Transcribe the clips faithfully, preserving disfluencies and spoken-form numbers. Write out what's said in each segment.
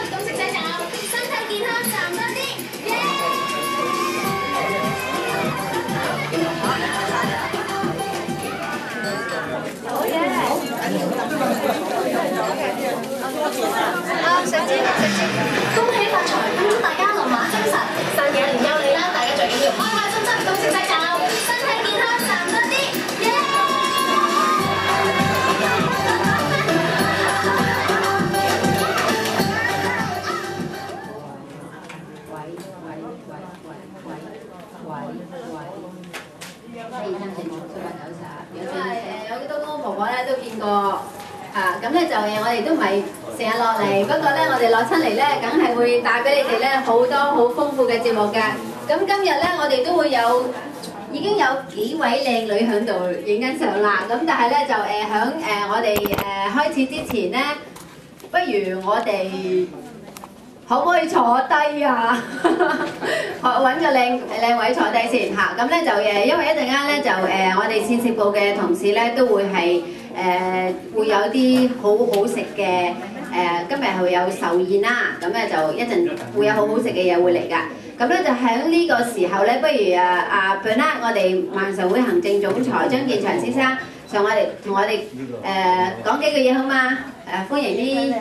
咁食仔站，身體健康站多啲，耶！好嘢！啊，食煎啊，食煎！恭喜發財，祝大家龍馬精神，新嘅一年有你啦！大家最緊要開開心心，咁食仔站，身體健康站多啲，耶！ 因為誒有好多公公婆婆咧都見過啊，咁咧就誒我哋都唔係成日落嚟，不過咧我哋落親嚟咧，梗係會帶俾你哋咧好多好豐富嘅節目㗎。咁今日咧我哋都會有已經有幾位靚女喺度影緊相啦。咁但係咧就誒響誒我哋誒開始之前咧，不如我哋 可唔可以坐低啊？揾個靚靚位坐低先嚇。咁咧就誒，因為一陣間咧就誒，我哋膳食部嘅同事咧都會係誒會有啲好好食嘅誒，今日係會有壽宴啦。咁咧就一陣會有好好食嘅嘢會嚟㗎。咁咧就喺呢個時候咧，不如啊啊 Bernard， 我哋萬常會行政總裁張建祥先生上我哋同我哋誒講幾句嘢好嗎？誒歡迎啲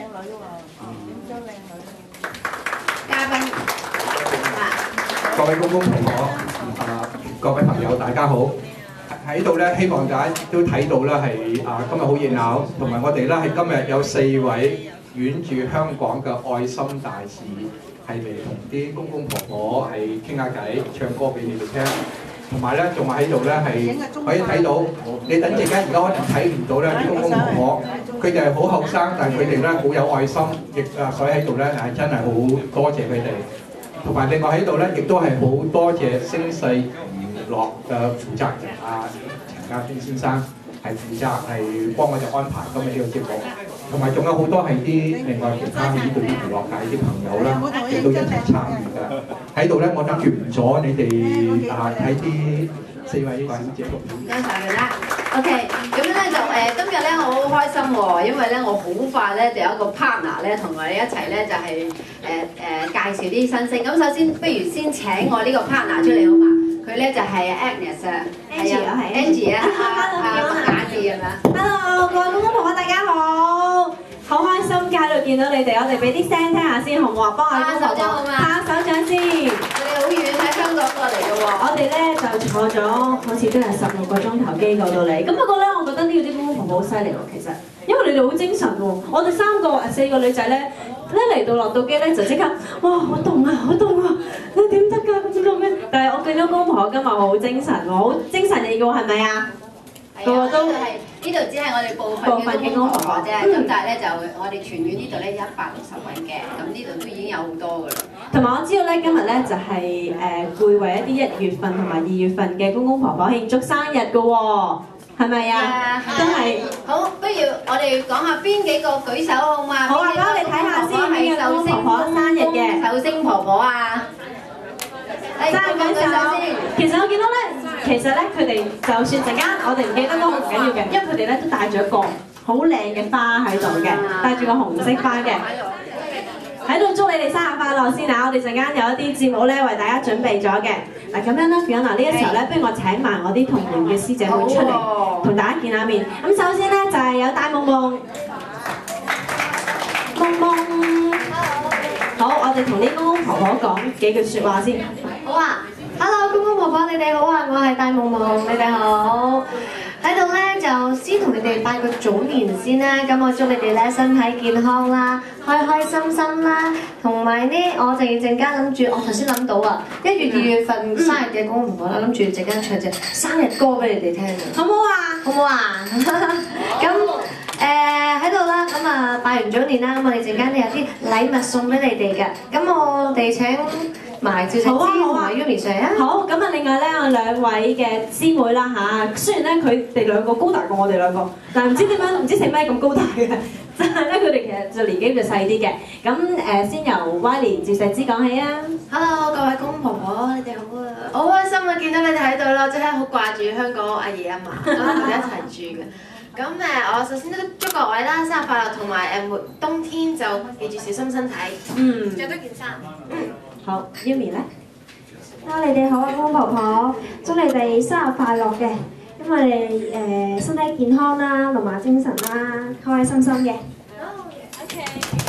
嘉賓各位公公婆婆啊，各位朋友大家好！喺度咧，希望大家都睇到啦，係啊今日好熱鬧，同埋我哋咧係今日有四位遠住香港嘅愛心大使，係嚟同啲公公婆婆係傾下偈、唱歌俾你哋聽，同埋咧仲喺度咧係可以睇到，你等陣間而家可能睇唔到咧啲公公婆婆，佢哋係好後生，但係佢哋咧好有愛心，亦啊所以喺度咧係真係好多謝佢哋。 同埋另外喺度咧，亦都係好多謝星世娛樂嘅負責人啊陳家軒先生，係負責係幫我哋安排今日呢個節目，同埋仲有好多係啲另外其他呢度啲娛樂界啲朋友啦，亦都一齊參與㗎。喺度咧，我諗住唔阻你哋啊睇啲四位小姐錄片。 多謝佢啦。OK， 咁咧就誒今日咧我好開心喎，因為咧我好快咧就有一個 partner 咧同我哋一齊咧就係誒誒介紹啲新星。咁首先不如先請我呢個 partner 出嚟好嘛？佢咧就係 Agnes 啊 ，Angie 啊，係 Angie 啊，阿雅致係咪 ？Hello， 各位公公婆婆大家好，好開心喺度見到你哋，我哋俾啲聲聽下先好唔好啊？幫我哋公公婆婆拍下手掌先。 我哋好遠喺香港過嚟嘅喎。 我哋咧就坐咗好似都係十六個鐘頭機過到嚟，咁不過咧，我覺得呢個啲公公婆婆好犀利喎，其實，因為你哋好精神喎。我哋三個誒四個女仔咧，一嚟到落到機咧就即刻，哇好凍啊，好凍啊，你點得㗎？咁知道咩？但係我見到公公婆婆今日好精神喎，好精神嚟嘅喎，係咪啊？ 個個都係呢度只係我哋部分嘅公公婆婆啫，咁但係咧就我哋全院呢度咧一百六十位嘅，咁呢度都已經有好多噶啦。 同埋我知道咧，今日咧就係誒會為一啲一月份同埋二月份嘅公公婆婆慶祝生日嘅喎，係咪啊？都係。好，不如我哋講下邊幾個舉手好嘛？好啊，咁我哋睇下先邊個公公婆婆生日嘅壽星婆婆啊！ 生日舉手先。其實我見到咧。其實咧，佢哋就算陣間我哋唔記得都唔緊要嘅，因為佢哋咧都帶咗一個好靚嘅花喺度嘅，帶住個紅色花嘅，喺度祝你哋生日快樂先啊！我哋陣間有一啲節目咧為大家準備咗嘅。嗱咁樣啦 Fiona 呢個時候咧，不如我請埋我啲同門嘅師姐妹出嚟，同大家見下面。咁首先咧就係有大夢夢，夢夢，好，我哋同啲公公婆婆講幾句説話先。 好啊。Hello， 公公婆婆，你哋好啊！我係大夢夢，你哋好。喺度咧就先同你哋拜個早年先啦。咁我祝你哋咧身體健康啦，開開心心啦。同埋呢，我哋陣間諗住，我頭先諗到啊，一月二月份生日嘅公公婆婆，諗住陣間唱隻生日歌俾你哋聽啊， 好唔好啊？ 好唔好啊？咁誒喺度啦，咁啊拜完早年啦，咁我哋陣間都有啲禮物送俾你哋嘅。咁我哋請埋趙靜芝同埋 Yumi 上啊！ 好，咁啊另外咧，我兩位嘅師妹啦嚇，雖然咧佢哋兩個高大過我哋兩個，但係唔知點解唔知食咩咁高大嘅，但係咧佢哋其實就年紀就細啲嘅。咁誒先由 Wylie 趙石芝講起啊 ！Hello， 各位公公婆婆，你哋好啊！我好開心啊，見到你哋喺度啦，真係好掛住香港阿爺阿嫲，我同佢哋一齊住嘅。 咁誒，我首先都祝各位啦生日快樂，同埋誒冬天就記住小心身體。 嗯， 着多件衫。嗯， 好 ，Yumi 咧。 Hello， 你哋好啊，公公婆婆，祝你哋生日快樂嘅，因為你誒身體健康啦，龍馬精神啦，開開心心嘅。 好 ，OK。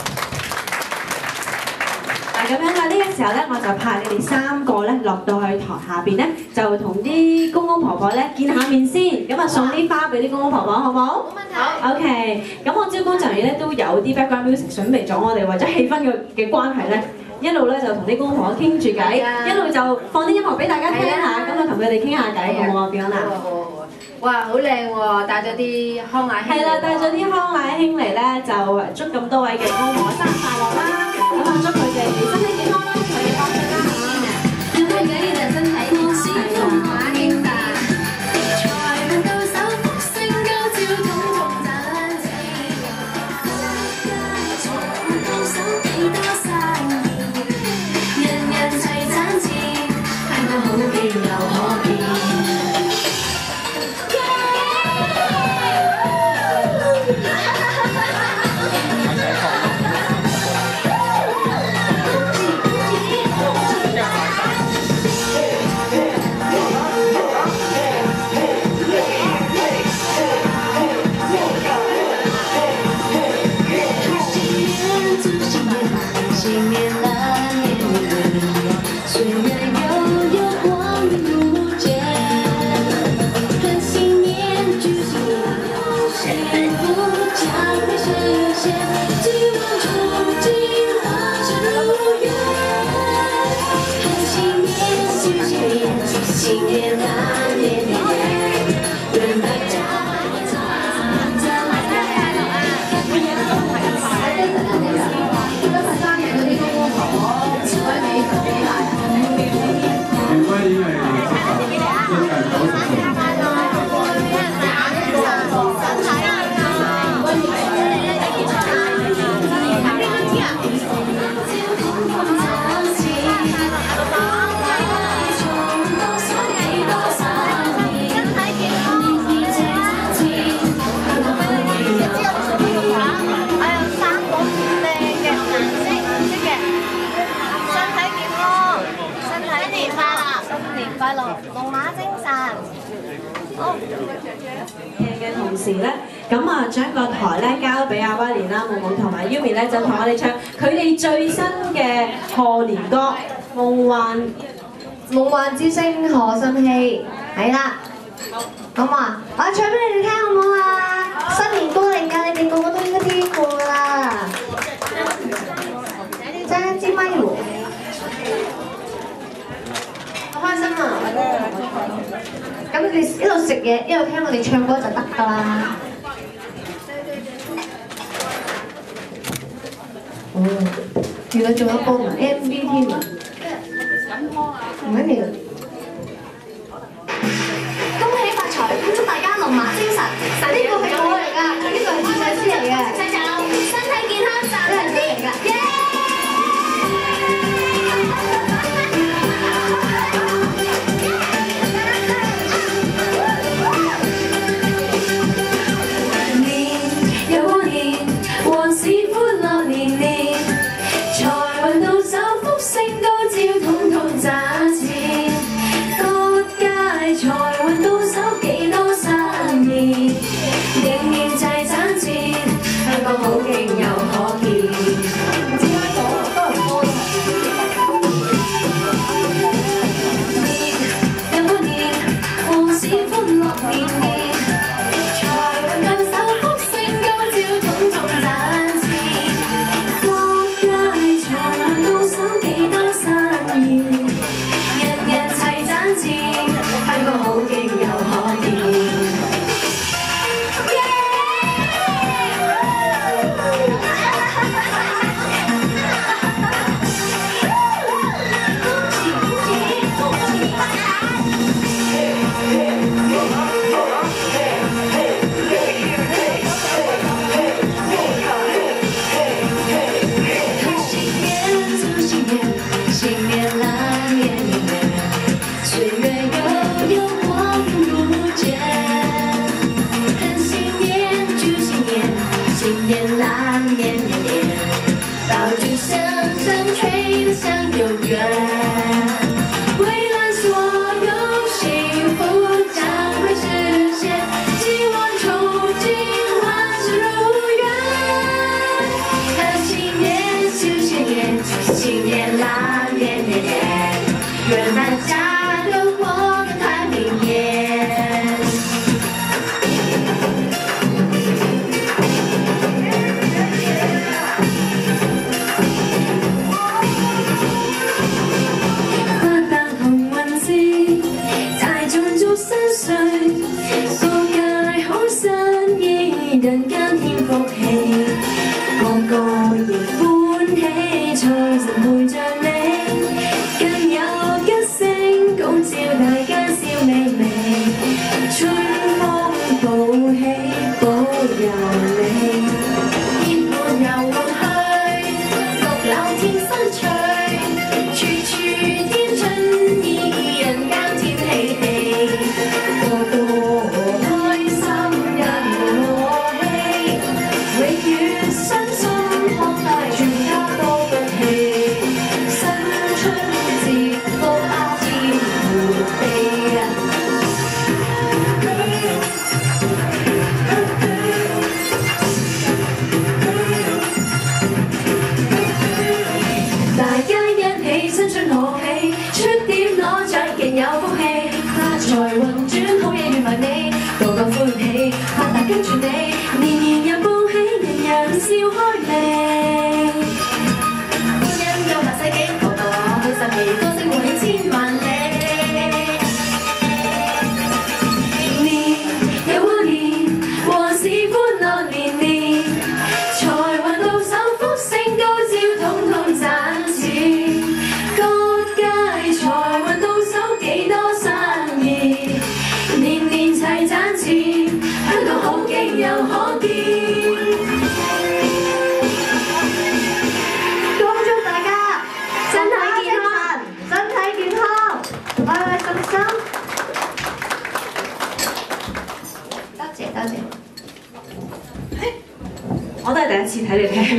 嗱咁樣啦，呢個時候咧，我就派你哋三個咧落到去台下邊咧，就同啲公公婆婆咧見下面先，咁啊送啲花俾啲公公婆婆，好唔好？ 冇問題。 好 OK， 咁我招工作人員咧都有啲 background music 準備咗，我哋為咗氣氛嘅嘅關係咧。 一路咧就同啲公公婆婆傾住偈，一路就放啲音樂俾大家聽下，咁啊同佢哋傾下偈，好唔好啊 ，Fiona？好啊好啊！ 哇，好靚喎，帶咗啲康乃馨。 係啦，帶咗啲康乃馨嚟咧，就祝咁多位嘅公公婆婆生日快樂啦！咁啊，祝佢哋身體健康啦，財源廣進啦！ 最緊要就身體健康，龍馬精神。財運到手，福星高照，統統賺錢。財運到手，幾多生意？ 人人齊賺錢，香港好變又可變。新年来，虽然悠悠光阴不见，看新年聚新年，幸福将会实现，希望憧憬化成如愿。看新年聚新年，新年来年年年，愿大家再来快樂啊！ 年輝已經係七十，一屆九十歲。 快樂，龍馬精神。好。 嘅同時咧，咁啊將個台咧交俾阿威廉啦、夢夢同埋 Yumi 咧，就同我哋唱佢哋最新嘅賀年歌《夢幻夢幻之星賀新禧》，係啦，好嘛？我唱俾你哋聽好唔好啊？新年歌嚟㗎，你哋個個都應該聽過㗎啦。爭一支咪喎。 好開心啊！ 咁你哋一路食嘢，一路聽我哋唱歌就得㗎啦。哦，原來仲有播埋 M V 添啊！唔緊要。恭喜發財，祝大家龍馬精神。呢個係我嚟㗎，呢個係主持師嚟嘅。身體健康，賺人錢嚟㗎。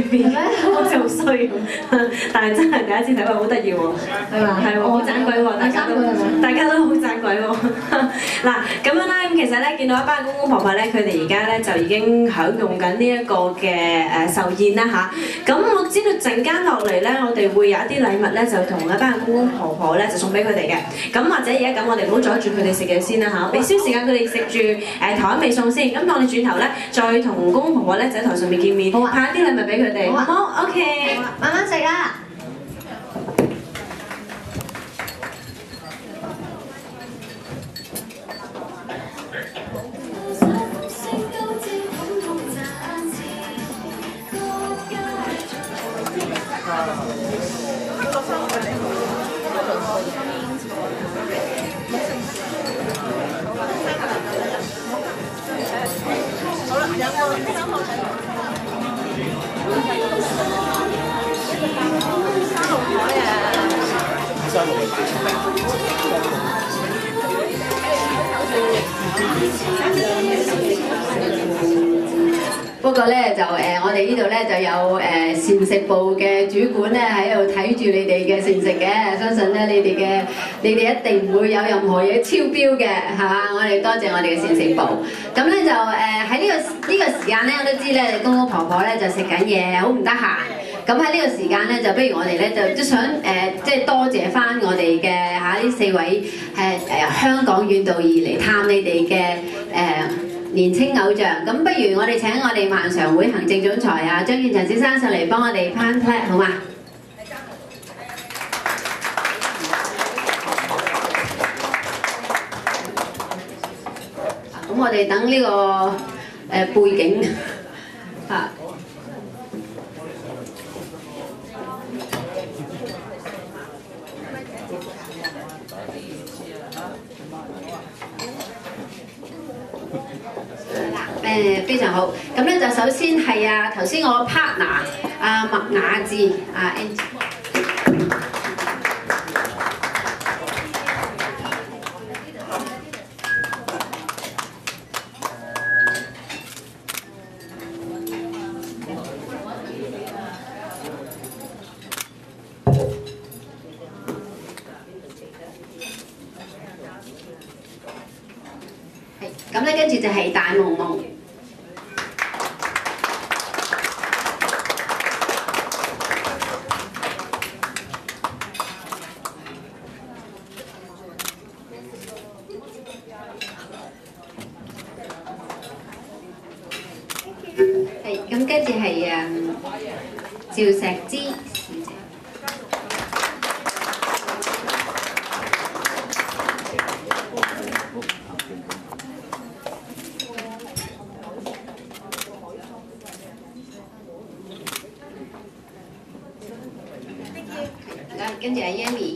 邊，好似好衰咁。但係真係第一次睇話好得意喎，係嘛？係喎，好盞鬼喎，大家都大家都好盞鬼喎。嗱咁樣咧，咁其實咧見到一班公公婆婆咧，佢哋而家咧就已經享用緊呢一個嘅誒壽宴啦嚇。咁我知道陣間落嚟咧，我哋會有一啲禮物咧，就同一班公公婆婆咧就送俾佢哋嘅。咁或者而家咁，我哋唔好阻住佢哋食嘢先啦嚇，俾少時間佢哋食住誒台灣味餸先。咁我哋轉頭咧，再同公公婆婆咧就喺台上面見面， 好啊， 派啲禮物俾佢哋。好好 ，OK， 慢慢食啊！ 不過咧就誒、呃，我哋呢度咧就有誒、呃、膳食部嘅主管咧喺度睇住你哋嘅膳食嘅，相信咧你哋嘅你哋一定唔會有任何嘢超標嘅嚇。我哋多謝我哋嘅膳食部。咁咧就誒喺呢個呢、呢個時間咧，我都知咧公公婆婆咧就食緊嘢，好唔得閒。咁喺呢個時間咧，就不如我哋咧就都想誒、呃，即係多謝翻我哋嘅嚇呢四位誒誒、呃、香港遠道而嚟探你哋嘅誒。呃年青偶像，咁不如我哋請我哋萬常會行政總裁啊張建祥先生上嚟幫我哋攀 pat 好嘛？咁我哋等呢、這個誒、呃、背景啊。誒非常好，咁咧就首先係啊頭先我 partner 阿麥雅智啊 Angie， 係咁咧，跟住就係大夢夢。咁跟住係誒趙石之小姐，跟住係 Yami。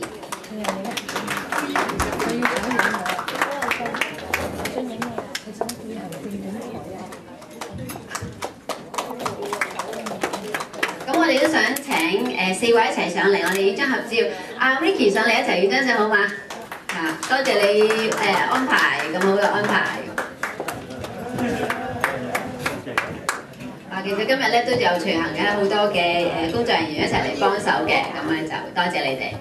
我哋都想請誒、呃、四位一齊上嚟，我哋影張合照。阿、啊、Ricky 上嚟一齊影張相好嗎？啊，多謝你誒、呃、安排咁好嘅安排。啊，其實今日咧都有隨行嘅好多嘅誒工作人員一齊嚟幫手嘅，咁咧就多謝你哋。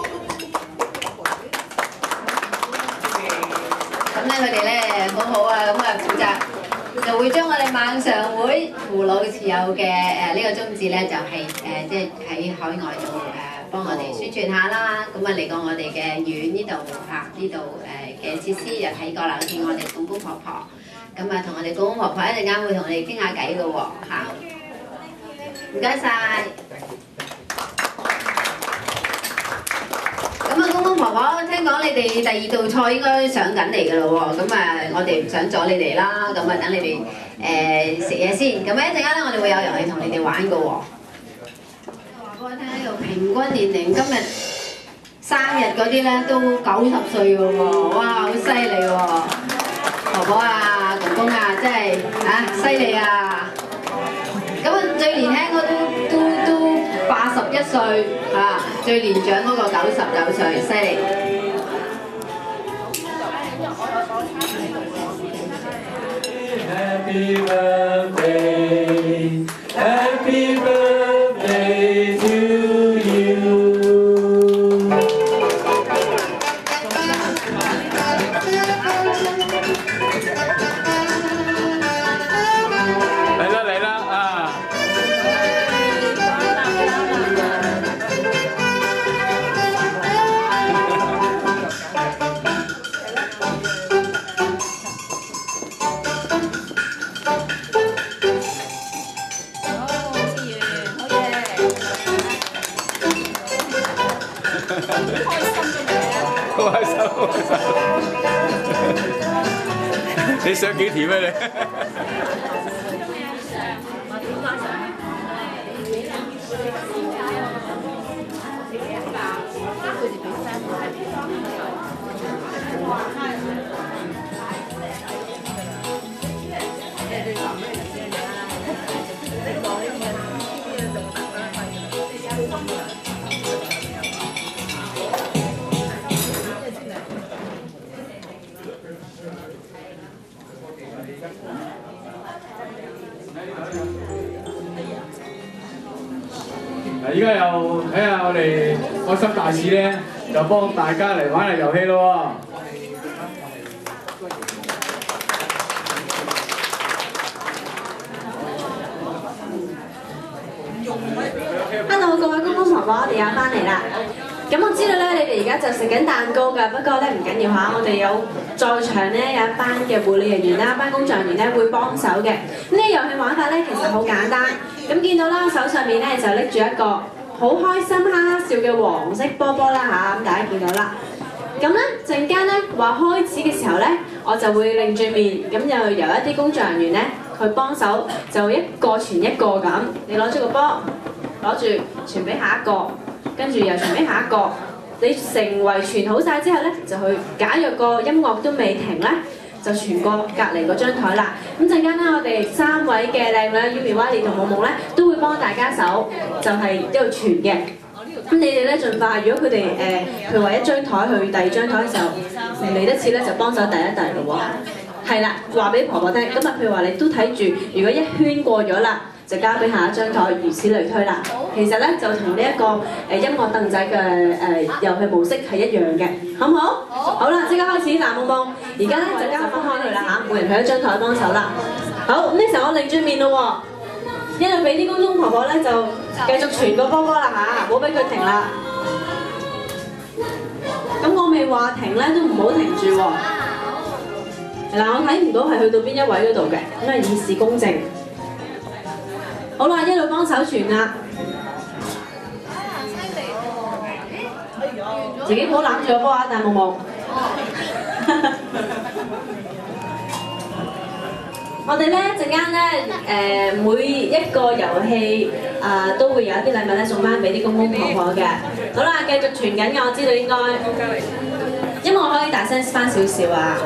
咁咧佢哋咧好好啊，咁啊負責。就會將我哋萬常會父老持有嘅誒呢個宗旨咧，就係誒即係喺海外度誒幫我哋宣傳下啦。咁啊嚟過我哋嘅院呢度嚇，呢度誒嘅設施又睇過啦，好似我哋公公婆婆。咁啊同我哋公公婆婆一陣間會同我哋傾下偈嘅喎嚇。唔該晒。咁啊，公公婆婆，聽講你哋第二道菜應該上緊嚟㗎咯喎，咁啊，我哋唔想阻你哋啦，咁啊，等你哋誒食嘢先。咁啊，一陣間咧，我哋會有遊戲同你哋玩㗎喎。話俾我聽，呢度平均年齡今日生日嗰啲咧都九十歲㗎喎，哇，好犀利喎！婆婆啊，公公啊，真係啊，犀利啊！咁啊，最年輕嗰都都都八十一歲啊，最年長嗰個九十九歲，犀利！ Happy birthday, happy birthday. 你想幾甜啊你？ 嗱，依家又睇下我哋開心大使咧，就幫大家嚟玩下遊戲咯喎。 Hello， 各位公公婆婆，我哋又翻嚟啦。咁我知道咧，你哋而家就食緊蛋糕㗎，不過咧唔緊要嚇，我哋有在場咧有一班嘅護理人員啦，一班工作人員咧會幫手嘅。咁呢個遊戲玩法咧其實好簡單。咁見到啦，手上面咧就拎住一個好開心哈哈笑嘅黃色波波啦嚇，咁大家見到啦。咁咧陣間咧話開始嘅時候咧，我就會擰住面，咁就由一啲工作人員咧去幫手，就一個傳一個咁。你攞住個波，攞住傳俾下一個。跟住又傳俾下一個，你成為傳好晒之後咧，就去假若個音樂都未停咧，就傳過隔離嗰張台啦。咁陣間咧，我哋三位嘅靚女 Yumi、Wally 同夢夢咧，都會幫大家手，就係一路傳嘅。咁你哋咧盡快，如果佢哋誒，譬如話一張台去第二張台嘅時候，嚟得切咧，就幫手遞一遞咯喎。係啦，話俾婆婆聽。咁啊，譬如話你都睇住，如果一圈過咗啦，就交俾下一張台，如此類推啦。其實咧就同呢一個誒音樂凳仔嘅誒遊戲模式係一樣嘅，好唔好？好。好啦，即刻開始嗱，夢夢，而家咧就交分開佢啦嚇，每人去一張台幫手啦。好，咁呢時候我擰轉面咯喎，一路俾啲公公婆婆咧就繼續傳個波波啦嚇，唔好俾佢停啦。咁我未話停咧，都唔好停住喎。嗱，我睇唔到係去到邊一位嗰度嘅，咁啊以示公正。好啦，一路幫手傳啦，自己唔好攬住個波啊，大夢夢。我哋咧陣間咧誒每一個遊戲啊、呃、都會有一啲禮物咧送翻俾啲公公婆婆嘅。好啦，繼續傳緊嘅，我知道應該音樂可以大聲翻少少啊。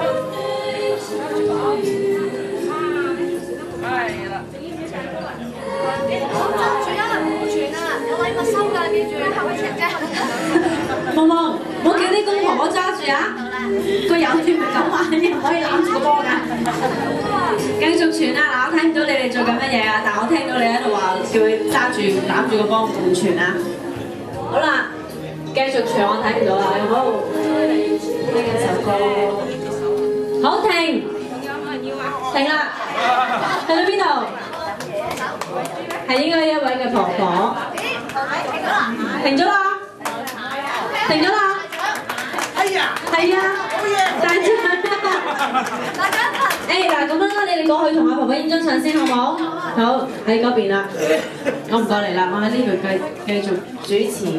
夢夢，唔好叫啲公婆婆揸住啊！個遊戲唔係咁玩嘅，唔可以攬住個波㗎。繼續傳啊！嗱，我睇唔到你哋做緊乜嘢啊，但我聽到你喺度話叫佢揸住攬住個波唔傳啊！好啦，繼續傳，我睇唔到啦，好。呢一首歌，好停，停啦，去到邊度？係應該一位嘅婆婆。停咗啦！停咗啦！哎呀！係啊！好嘢！大獎！大獎！誒嗱，咁樣啦，你哋過去同阿婆婆影張相先，好唔好？好，喺嗰邊啦。我唔過嚟啦，我喺呢度繼繼續主持。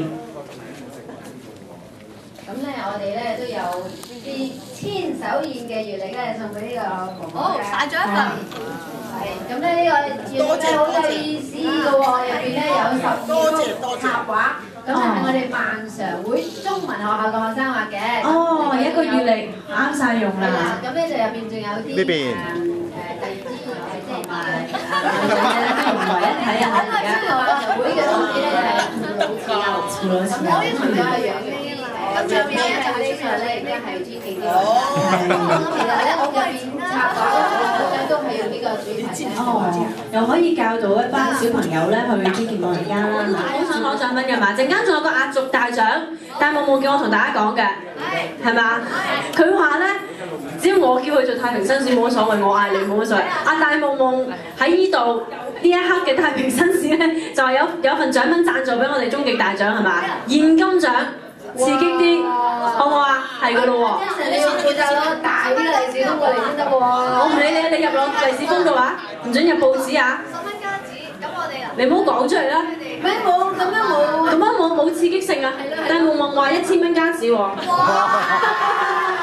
咁咧，我哋咧都有啲千手宴嘅月曆咧，送俾呢個婆婆。好，大獎一份。係，咁咧呢個月曆咧好有意思嘅喎，入邊咧有十二幅插畫。咁係我哋萬常會中文學校嘅學生畫嘅。 哦，一個月曆啱晒用啦。 咁咧就入邊仲有啲誒誒第二支誒即係誒融為一體啊！ 而家中華萬常會嘅宗旨咧就係老師啦。咁我啲朋友係養呢啲誒，上面咧就呢個咧亦都係尊敬啲老師。咁其實咧我入邊插畫咧都係用呢個主題咧。 哦，又可以教導一班小朋友咧去尊敬老人家啦。好想攞獎品㗎嘛！陣間仲有個壓軸大獎，但係夢夢叫我同大家講嘅，係嘛？佢話咧，只要我叫佢做太平紳士冇乜所謂，我嗌你冇乜所謂。阿大夢夢喺呢度呢一刻嘅太平紳士咧，就係有有份獎品贊助俾我哋終極大獎係嘛？現金獎，刺激啲，好唔好啊？係㗎咯喎。 你要負責攞大啲嘅利是封過嚟先得喎。 我唔理你，你入落利是封度啊，唔準入報紙啊。 十蚊加紙，咁我哋啊。 你唔好講出嚟啦。 咩冇？咁樣冇。 咁樣冇冇刺激性啊？但係夢夢話一千蚊加紙喎。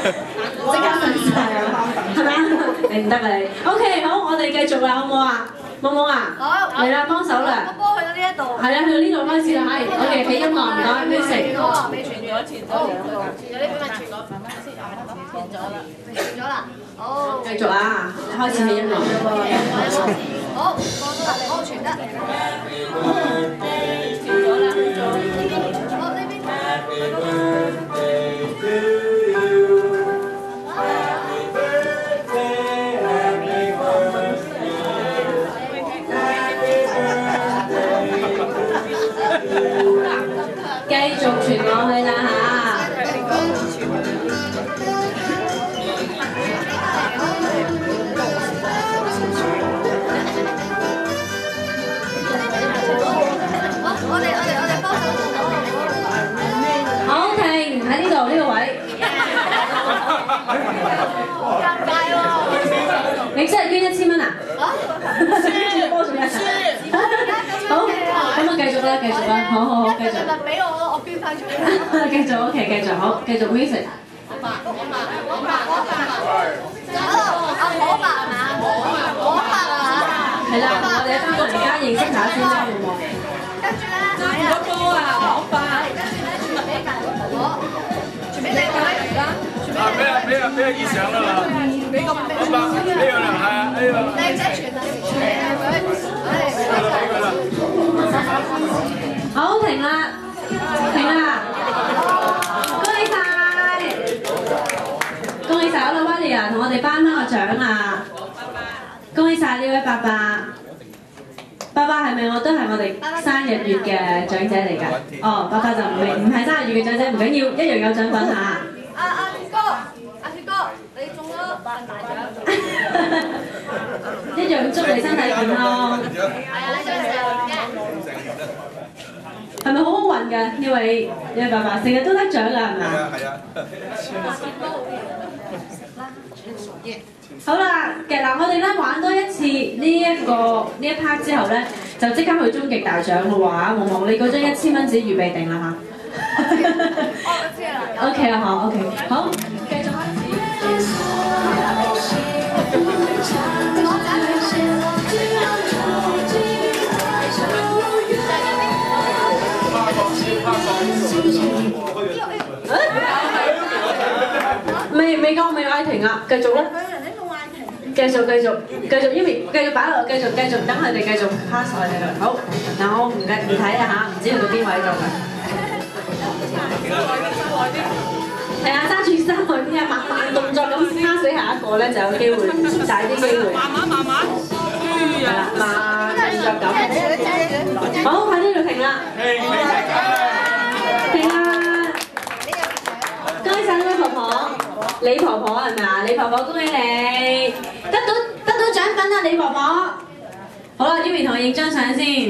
即刻上曬啊！係咪啊？你唔得啊你。OK， 好，我哋繼續啦，好唔好啊？夢夢啊， 好， 嚟啦，幫手啦。 個波去到呢一度。 係啊，去到呢度開始啦，係。OK，起音樂唔該 ，music。 好啊，未傳咗，傳咗，傳咗呢本咪傳咗，慢慢先，傳咗啦，傳咗啦。好， 繼續啊，開始起音樂。 好，放咗啦，好傳得。傳咗啦，好呢邊。 繼續傳落去啦嚇！ 我哋我哋我哋幫手。 好停喺呢度呢個位。 尷尬喎！ 你真係捐一千蚊啊？ 啊？ 波仲一齊。好，咁啊繼續啦，繼續啦，好好好，繼續。 咪俾我，我捐翻出去。 繼續 OK， 繼續好，繼續 music。 可白，可白，可白，可白。Hello，阿可白係嘛？可白啊！ 係啦，我哋翻個而家認識下先啦，好唔好？ 跟住咧，係啊， 波啊，可白。 跟住咧，傳俾隔離婆婆，傳俾你個而家。 啊！俾啊俾啊俾啊！以上啦嘛，俾個俾個呢樣啦，係啊呢樣。 靚仔傳啊，傳俾佢，唉， 俾佢啦。 好，停啦，停啦，恭喜晒，恭喜晒！我老媽哋啊，同我哋頒翻個獎啊！恭喜晒呢位伯伯，伯伯係咪我都係我哋生日月嘅長者嚟㗎？哦，伯伯就唔係唔係生日月嘅長者，唔緊要，一樣有獎品嚇。 阿阿雪哥，阿雪哥，你中咗大獎。 一樣祝你身體健康。 係啊，你想食嘅。 係咪好好運㗎？呢位呢位伯伯成日都得獎㗎，係咪啊？ 係啊。 好啦，其實嗱，我哋咧玩多一次呢一個呢一 part 之後咧，就即刻去終極大獎咯喎！啊，夢夢，你嗰張一千蚊紙預備定啦嚇。OK 啦，好 OK， 好，繼續開始。未未夠未嗌停啊！繼續啦。繼續繼續繼續 Yumi 繼續擺落，繼續繼續等佢哋繼續 pass 落去度。好，嗱我唔計唔睇啊嚇，唔知去到邊位度嘅。係啊，揸住衫去邊啊，慢慢動作咁 pass 俾下一個咧就有機會大啲機會。慢慢慢慢。係啦，慢動作咁。好，喺呢度停啦。停啦。恭喜晒呢位婆婆。李婆婆係咪啊？李婆婆恭喜你，得到得到獎品啊！李婆婆，好啦 ，Yumi 同我影張相先。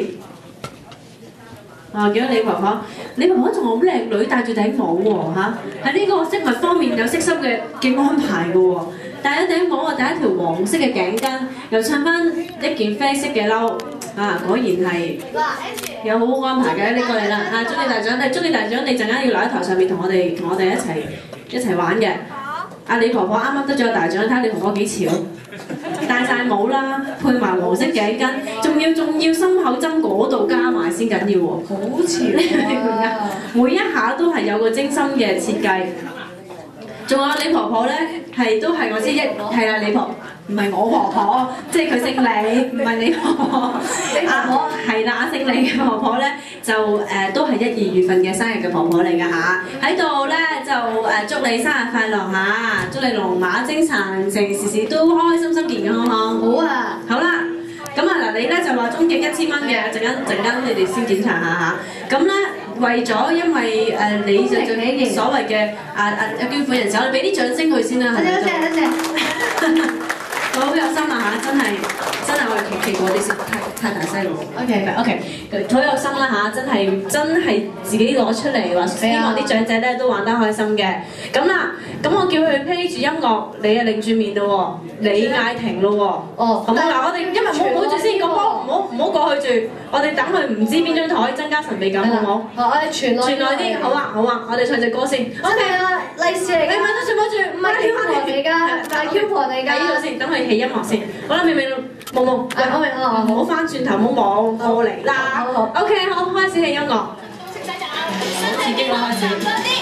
啊，見到李婆婆，李婆婆仲好靚女，戴住頂帽喎嚇，喺呢個飾物方面有悉心嘅嘅安排嘅喎。戴咗頂帽啊，戴一條黃色嘅頸巾，又襯翻一件啡色嘅褸，啊，果然係有好好安排嘅。你過嚟啦，啊，祝你大獎，你祝你大獎，你陣間要留喺台上面同我哋同我哋一齊一齊玩嘅。阿李婆婆啱啱得咗個大獎，睇下你婆婆幾潮，戴晒帽啦，配埋黃色頸巾，仲要仲要心口針嗰度加埋先緊要喎，好潮啊！每一下都係有個精心嘅設計。仲有李婆婆咧，係都係我知一係啊李婆，唔係我婆婆，即係佢姓李，唔係李婆婆。李婆婆係啦，姓李嘅婆婆咧就誒、呃、都係一二月份嘅生日嘅婆婆嚟㗎嚇。喺度咧就誒祝你生日快樂嚇，祝你龍馬精神，成時時都開開心心健健康康。好啊，好啦。咁啊嗱，你咧就話終極一千蚊嘅，陣間陣間你哋先檢查下嚇。咁咧為咗因為誒、呃、你就最所謂嘅啊啊捐款人手，你俾啲掌聲佢先啦，係咪？多謝多謝，我好有心啊嚇，真係真係我哋企企過啲先，太太大聲喎。OK OK， 好有心啦嚇，真係真係自己攞出嚟話，希望啲長者咧都玩得開心嘅。咁啦，咁我叫佢 play 住音樂，你啊擰住面咯喎，你嗌停咯喎。哦，好唔好？嗱，我哋因為唔好唔好住先，個波唔好唔好過去住，我哋等佢唔知邊張台，增加神秘感，好唔好？好，我哋傳耐傳耐啲，好啊好啊，我哋唱隻歌先。OK 啊，利是嚟嘅，唔係都算唔好住，唔係 Q 婆嚟㗎，唔係 Q 婆嚟㗎。喺呢度先，等佢起音樂先。好啦，明明夢夢，喂，我明啦，唔好翻轉頭，唔好望過嚟啦。好好 ，OK， 好，開始起音樂。好刺激喎，開始。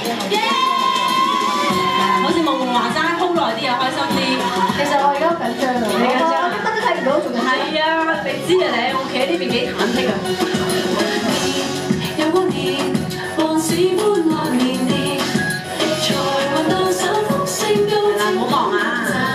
好似夢夢話齋，hold 耐啲又開心啲。其實我而家好緊張啊，你緊張？乜都睇唔到，仲緊張。係啊，你知啊你，我企喺呢邊幾忐忑啊。有光年，望似歡樂年年，財運到手福星高。嗱，唔好忙啊。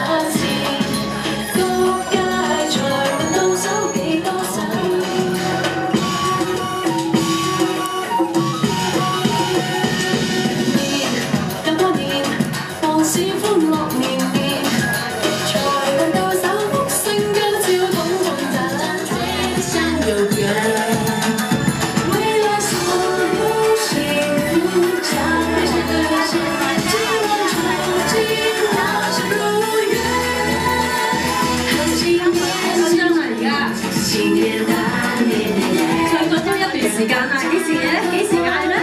時間啊，幾時嘅？幾時嗌咧？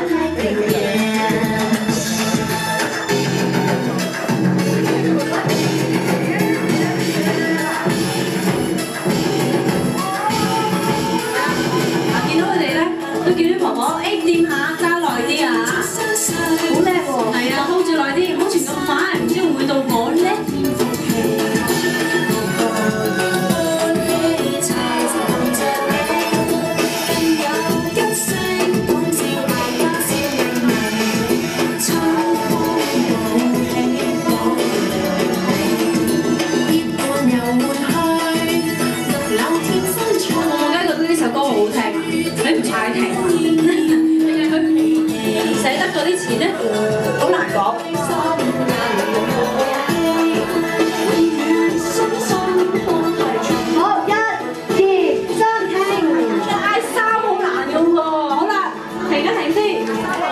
見到佢哋咧，都叫啲婆婆，誒掂下，揸耐啲啊！好叻喎！係啊 ，hold 住耐啲，唔好傳咁快，唔知會唔會到我咧？嗰啲錢咧，好難講。好，一、二、三，停！嗌三好難嘅喎。好啦，停一停先。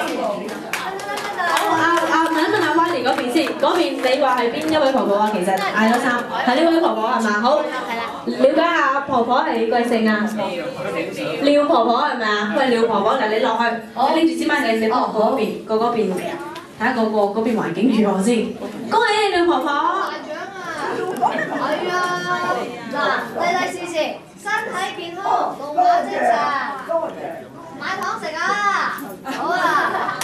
好，啊啊，問一問阿 Wiley 嗰邊先，嗰邊你話係邊一位婆婆啊？其實嗌咗三，係呢位婆婆係嘛？好，了解下婆婆係貴姓啊？廖婆婆係咪啊？喂，廖婆婆，嗱你落去，你拎住支咪，你你婆婆嗰邊，過嗰邊，睇下個個嗰邊環境如何先。恭喜你廖婆婆！大獎啊！係啊！嗱，利利是是，身體健康，龍馬精神，買糖食啊！好啊！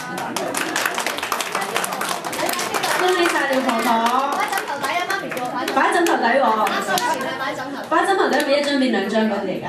恭喜晒廖婆婆！擺枕頭底啊，媽咪叫我擺。擺枕頭底喎。啱收錢係擺枕頭。擺枕頭底係咪一張變兩張嗰啲嚟㗎？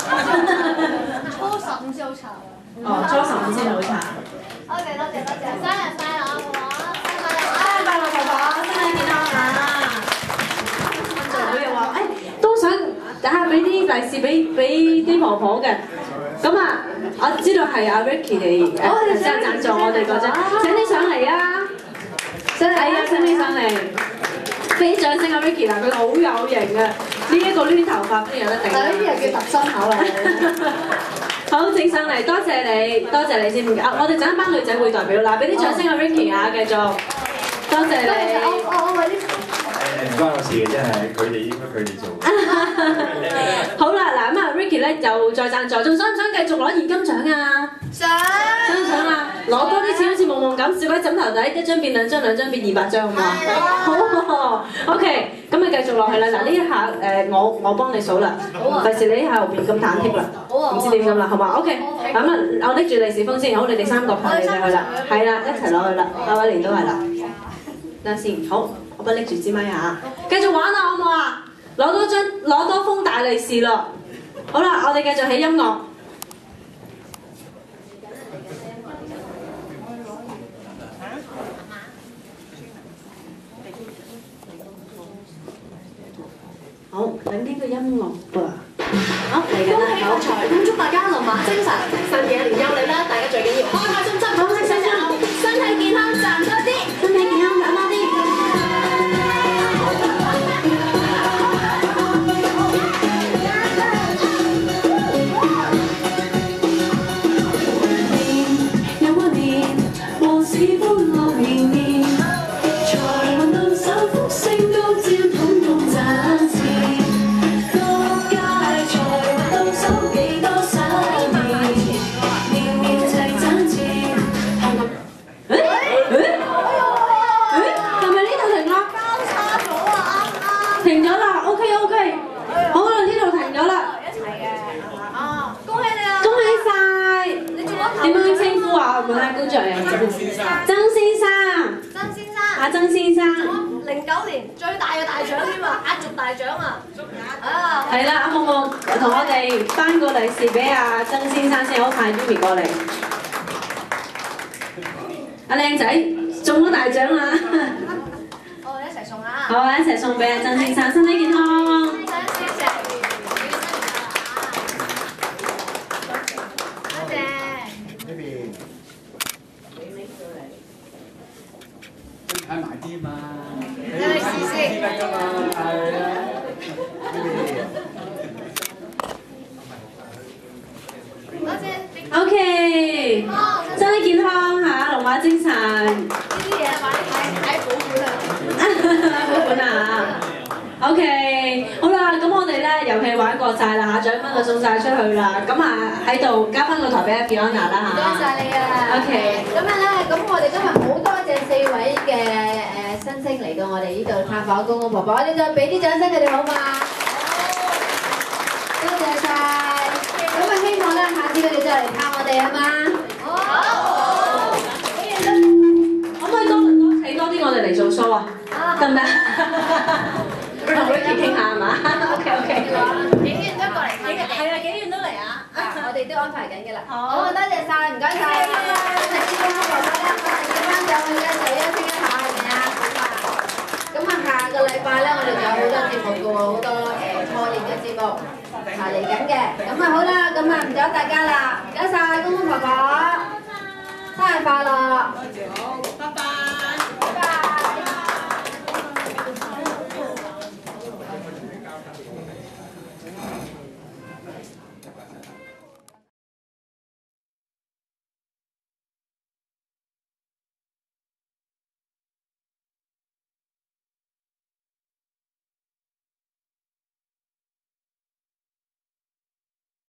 初十五先好查啊！哦，初十五先好查。OK， 多謝多謝，生日快樂婆婆，生日快樂婆婆，身體健康啊！做會又話誒，都想等下俾啲利是俾俾啲婆婆嘅。咁啊，我知道係阿 Ricky 哋誒即係贊助我哋嗰張，請你上嚟啊！上嚟啊！請你上嚟。俾啲掌聲啊 Ricky 嗱，佢好有型啊！呢一個攣頭髮都有得頂。但係呢啲係叫特心口嚟。好，請上嚟，多謝你，多謝你先。啊，我哋陣間班女仔會代表嗱，俾啲掌聲啊 Ricky 啊，繼續。多謝你。我我我為啲。誒唔關我事嘅，真係佢哋應該佢哋做。好啦，嗱咁啊 Ricky 咧又再贊助，仲想唔想繼續攞現金獎啊？想。想唔想啊？攞多啲錢好似夢夢咁，試過喺枕頭底一張變兩張，兩張變二百張好唔好？好。OK， 咁咪繼續落去啦。嗱呢一下誒，我我幫你數啦。好啊。費事你喺後邊咁忐忑啦。好啊。唔知點咁啦，好嘛 ？OK。咁啊，我拎住利是封先，好，你哋三個派你哋去啦。係啦，一齊攞去啦。阿偉蓮都係啦。等下先，好，我幫你拎住支咪啊。繼續玩啦，好唔好啊？攞多張，攞多封大利是咯。好啦，我哋繼續起音樂。好，等呢個音樂噃。好，嚟緊啦，好財，咁祝大家龍馬精神，新嘅一年有你啦！大家最緊要開開心心，好開心心，身體健康，賺多啲，身體健康賺多啲。 點樣稱呼啊？問下觀眾啊。曾先生。曾先生。 曾先生。 阿曾先生。 零九年最大嘅大獎添啊，壓軸大獎啊！啊。 係啦，阿夢夢同我哋頒個利是俾阿曾先生先，好派 Jimmy 過嚟。阿靚仔中咗大獎啦！ 我哋一齊送啊！ 好啊，一齊送俾阿曾先生，身體健康。 多謝。多謝。 呢邊。睇埋啲嘛。 你去試試。 得㗎嘛，係啊。呢邊。 多謝。 O K， 身體健康嚇，龍馬精神。 呢啲嘢擺喺喺保管啊！ 保管啊 ！O K， 好啦，咁我哋咧遊戲玩過晒啦嚇，獎品就送晒出去啦。咁啊喺度交翻個台俾阿 Fiona 啦嚇。 唔該曬你啊 OK， 咁樣咧，咁我哋今日好多謝四位嘅誒新星嚟到我哋呢度探訪公公婆婆，我哋再俾啲掌聲佢哋好嘛？多謝晒。咁啊，希望咧下次佢哋再嚟探我哋啊嘛。 好。 可唔可以多多睇多啲我哋嚟做 show 啊？得唔得？佢同 Ricky 傾下係嘛 ？OK OK。 警員都過嚟睇佢哋。係啊，警員都嚟啊！ 我哋都安排緊嘅啦。 好， 多謝晒，唔該晒。咁你公公婆婆咧，我哋今晚上去一齊休息一下係咪啊？咁啊，下個禮拜咧，我哋仲有好多節目嘅喎，好多誒過年嘅節目係嚟緊嘅。咁啊好啦，咁啊唔阻大家啦，唔該晒公公婆婆，生日快樂！ 好，拜拜。